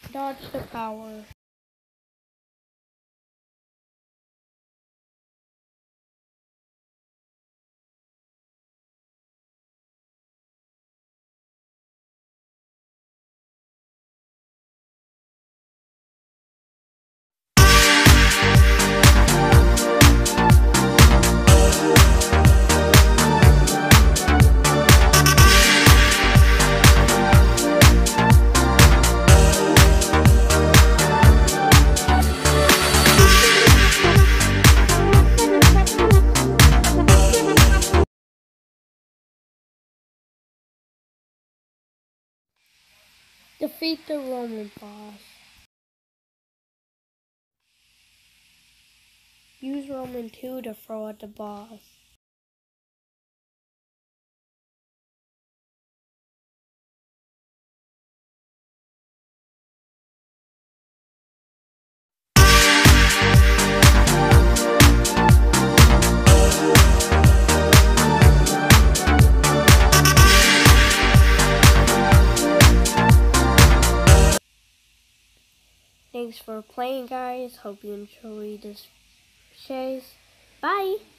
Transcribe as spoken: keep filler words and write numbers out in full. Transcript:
Dodge the power. Defeat the Roman boss. Use Roman two to throw at the boss. Thanks for playing, guys. Hope you enjoyed this chase. Bye!